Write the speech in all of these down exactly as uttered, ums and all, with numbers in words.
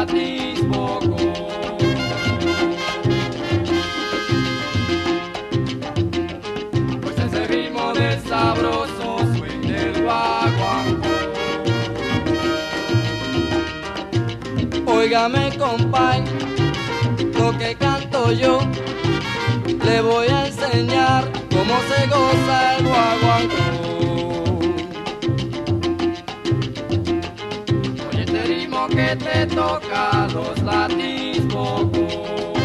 Atisboco. Pues ese ritmo del sabroso swing del guaguancó. Óigame, compay, lo que canto yo, le voy a enseñar cómo se goza el guaguancó. Oye, este ritmo que te toca los latisbocos.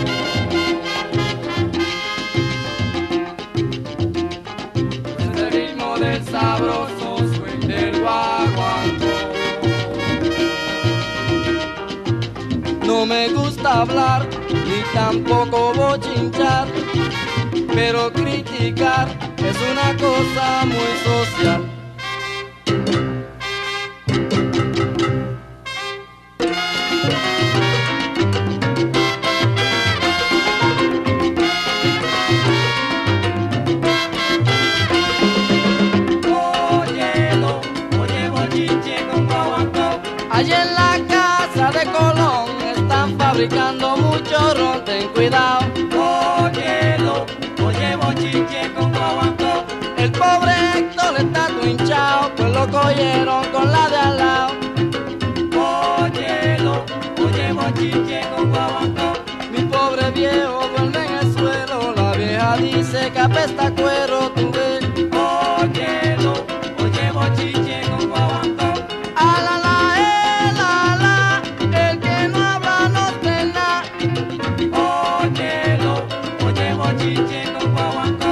Este ritmo del sabroso swing del guaguancó. No me gusta hablar, ni tampoco bochinchar, pero criticar es una cosa muy social. Óyelo, oye bochinche con guaguancó. Allá en la casa de Colón están fabricando mucho ron, ten cuidado. Óyelo, oye bochinche con guaguancó. El pobre Héctor está todo hinchado, pues lo cogieron con la de al lado. Óyelo, oye bochinche con guaguancó. Mi pobre viejo duerme en el suelo, la vieja dice que apesta cuero, tú ves. Óyelo, oye bochinche con guaguancó. A la la, eh, la la, el que no habla no tiene nada. Óyelo, oye bochinche con guaguancó.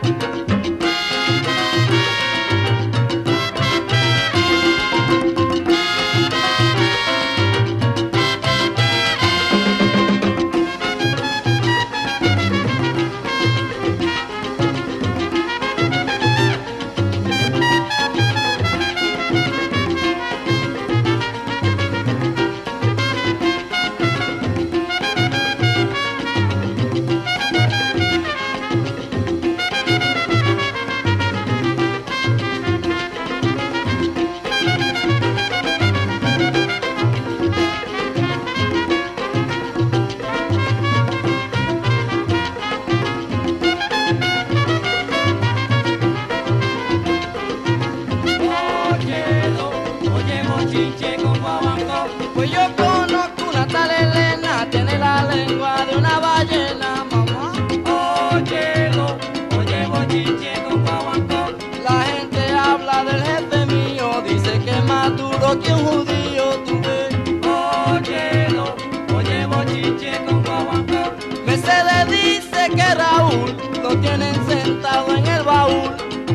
Pues yo conozco una tal Elena, tiene la lengua de una ballena, mamá. Óyelo, oye bochinche con guaguancó. La gente habla del jefe mío, dice que es más duro que un judío, tú ves. Óyelo, oye bochinche con guaguancó. Mercedes dice que Raúl lo tienen sentado en el baúl.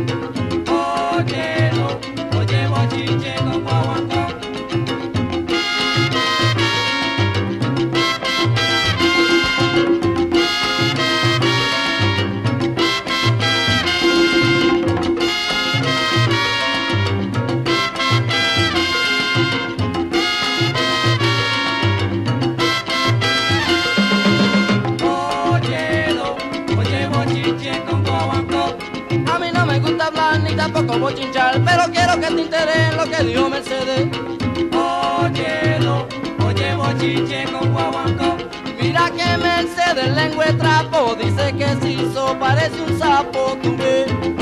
Óyelo, oye bochinche con guaguancó. A mí no me gusta hablar ni tampoco bochinchar, pero quiero que te enteres lo que dijo Mercedes. Óyelo, oye bochinche con guaguancó. Mira que Mercedes lengua de trapo, dice que se hizo parece un sapo, tú ves.